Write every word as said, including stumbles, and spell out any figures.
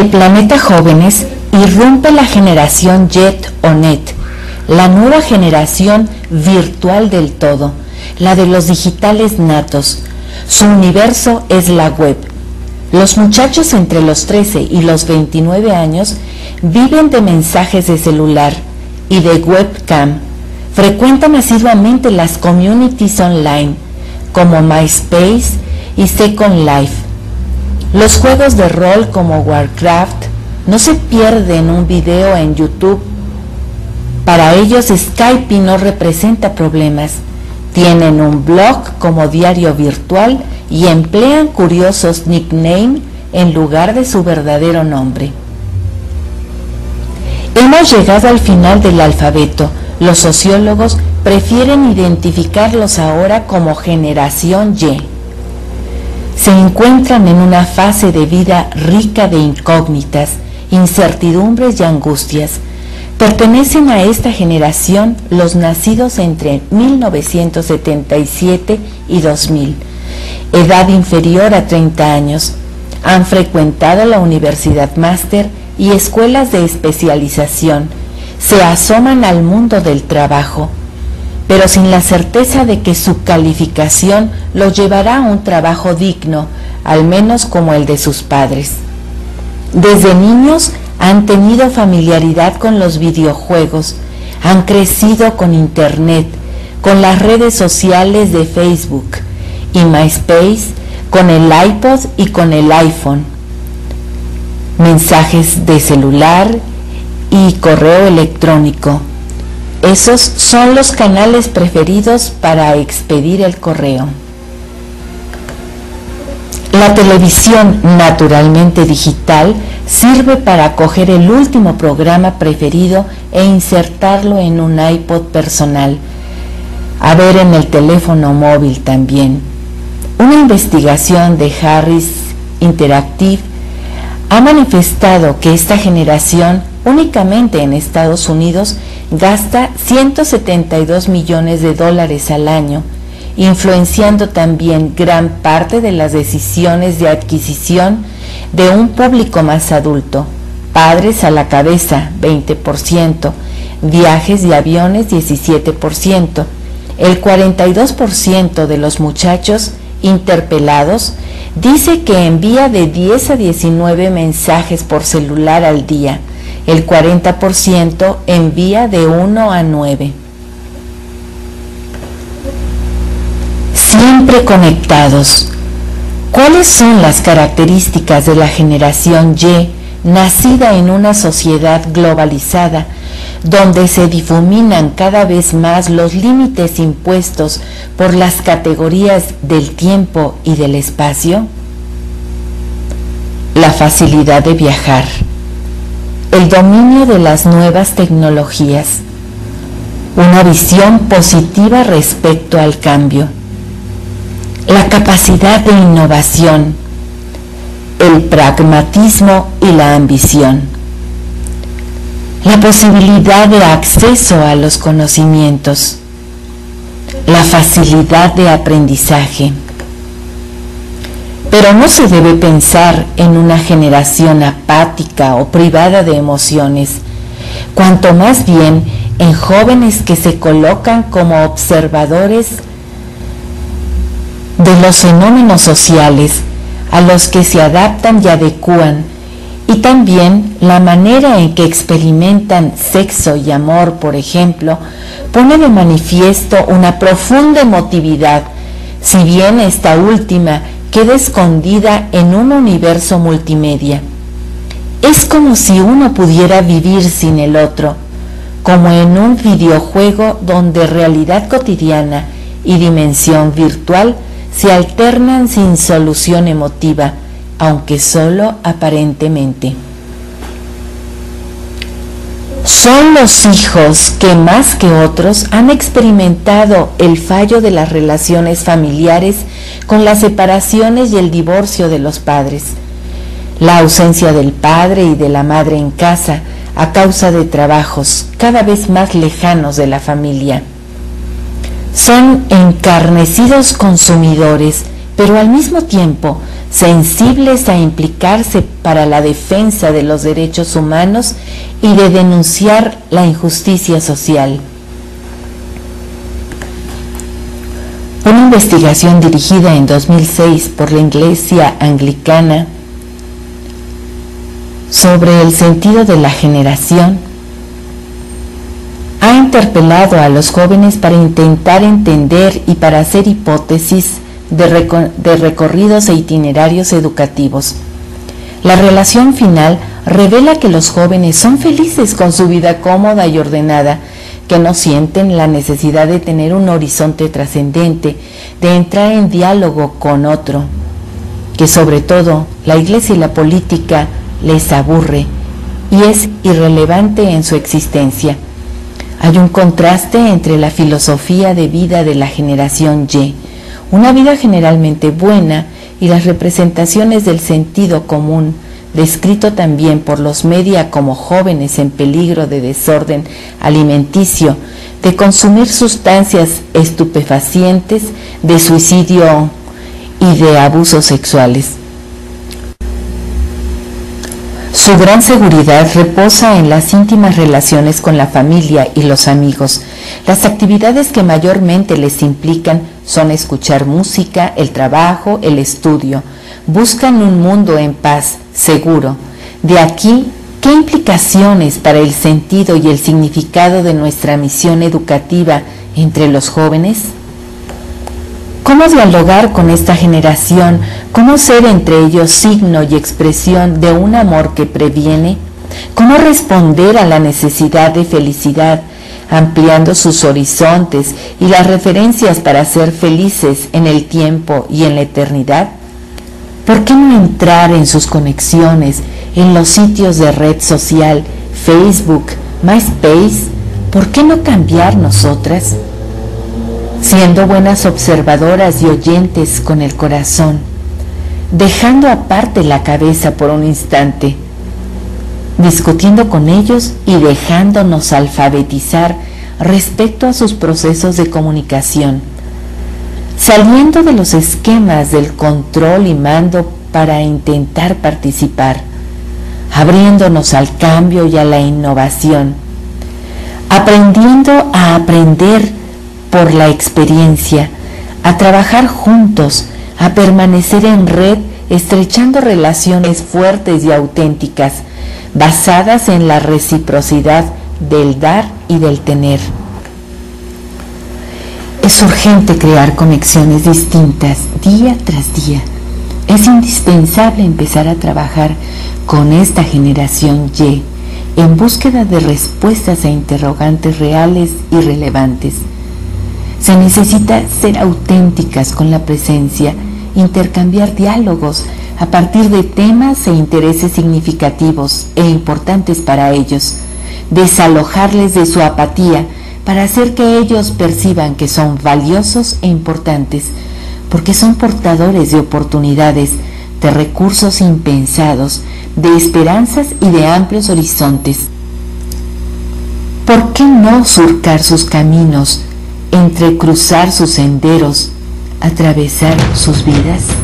el planeta jóvenes irrumpe la generación Jet o Net, la nueva generación virtual del todo, la de los digitales natos. Su universo es la web. Los muchachos entre los trece y los veintinueve años viven de mensajes de celular y de webcam. Frecuentan asiduamente las communities online como MySpace y Second Life. Los juegos de rol como Warcraft no se pierden un video en YouTube. Para ellos Skype no representa problemas. Tienen un blog como diario virtual y emplean curiosos nicknames en lugar de su verdadero nombre. Hemos llegado al final del alfabeto. Los sociólogos prefieren identificarlos ahora como generación Y. Se encuentran en una fase de vida rica de incógnitas, incertidumbres y angustias. Pertenecen a esta generación los nacidos entre mil novecientos setenta y siete y dos mil, edad inferior a treinta años. Han frecuentado la universidad máster y escuelas de especialización. Se asoman al mundo del trabajo, pero sin la certeza de que su calificación los llevará a un trabajo digno, al menos como el de sus padres. Desde niños han tenido familiaridad con los videojuegos, han crecido con Internet, con las redes sociales de Facebook y MySpace, con el iPod y con el iPhone, mensajes de celular y correo electrónico. Esos son los canales preferidos para expedir el correo. La televisión, naturalmente digital, sirve para acoger el último programa preferido e insertarlo en un iPod personal. A ver en el teléfono móvil también. Una investigación de Harris Interactive ha manifestado que esta generación, únicamente en Estados Unidos, gasta ciento setenta y dos millones de dólares al año, influenciando también gran parte de las decisiones de adquisición de un público más adulto. Padres a la cabeza, veinte por ciento, viajes y aviones, diecisiete por ciento. El cuarenta y dos por ciento de los muchachos interpelados dice que envía de diez a diecinueve mensajes por celular al día. El cuarenta por ciento envía de uno a nueve. Siempre conectados. ¿Cuáles son las características de la generación Y, nacida en una sociedad globalizada, donde se difuminan cada vez más los límites impuestos por las categorías del tiempo y del espacio? La facilidad de viajar, el dominio de las nuevas tecnologías, una visión positiva respecto al cambio, la capacidad de innovación, el pragmatismo y la ambición, la posibilidad de acceso a los conocimientos, la facilidad de aprendizaje. Pero no se debe pensar en una generación apática o privada de emociones, cuanto más bien en jóvenes que se colocan como observadores de los fenómenos sociales a los que se adaptan y adecúan, y también la manera en que experimentan sexo y amor, por ejemplo, pone de manifiesto una profunda emotividad, si bien esta última queda escondida en un universo multimedia. Es como si uno pudiera vivir sin el otro, como en un videojuego donde realidad cotidiana y dimensión virtual se alternan sin solución emotiva, aunque solo aparentemente. Son los hijos que más que otros han experimentado el fallo de las relaciones familiares con las separaciones y el divorcio de los padres, la ausencia del padre y de la madre en casa a causa de trabajos cada vez más lejanos de la familia. Son encarnecidos consumidores, pero al mismo tiempo sensibles a implicarse para la defensa de los derechos humanos y de denunciar la injusticia social. Una investigación dirigida en dos mil seis por la Iglesia Anglicana sobre el sentido de la generación ha interpelado a los jóvenes para intentar entender y para hacer hipótesis de, recor de recorridos e itinerarios educativos. La relación final revela que los jóvenes son felices con su vida cómoda y ordenada, que no sienten la necesidad de tener un horizonte trascendente, de entrar en diálogo con otro, que sobre todo la iglesia y la política les aburre y es irrelevante en su existencia. Hay un contraste entre la filosofía de vida de la generación Y, una vida generalmente buena, y las representaciones del sentido común, descrito también por los media como jóvenes en peligro de desorden alimenticio, de consumir sustancias estupefacientes, de suicidio y de abusos sexuales. Su gran seguridad reposa en las íntimas relaciones con la familia y los amigos. Las actividades que mayormente les implican son escuchar música, el trabajo, el estudio. Buscan un mundo en paz, seguro. De aquí, ¿qué implicaciones para el sentido y el significado de nuestra misión educativa entre los jóvenes? ¿Cómo dialogar con esta generación? ¿Cómo ser entre ellos signo y expresión de un amor que previene? ¿Cómo responder a la necesidad de felicidad, ampliando sus horizontes y las referencias para ser felices en el tiempo y en la eternidad? ¿Por qué no entrar en sus conexiones, en los sitios de red social, Facebook, MySpace? ¿Por qué no cambiar nosotras? Siendo buenas observadoras y oyentes con el corazón, dejando aparte la cabeza por un instante, discutiendo con ellos y dejándonos alfabetizar respecto a sus procesos de comunicación, saliendo de los esquemas del control y mando para intentar participar, abriéndonos al cambio y a la innovación, aprendiendo a aprender por la experiencia, a trabajar juntos, a permanecer en red, estrechando relaciones fuertes y auténticas, basadas en la reciprocidad del dar y del tener. Es urgente crear conexiones distintas día tras día. Es indispensable empezar a trabajar con esta generación Y en búsqueda de respuestas a interrogantes reales y relevantes. Se necesita ser auténticas con la presencia, intercambiar diálogos a partir de temas e intereses significativos e importantes para ellos, desalojarles de su apatía para hacer que ellos perciban que son valiosos e importantes, porque son portadores de oportunidades, de recursos impensados, de esperanzas y de amplios horizontes. ¿Por qué no surcar sus caminos, entrecruzar sus senderos, atravesar sus vidas?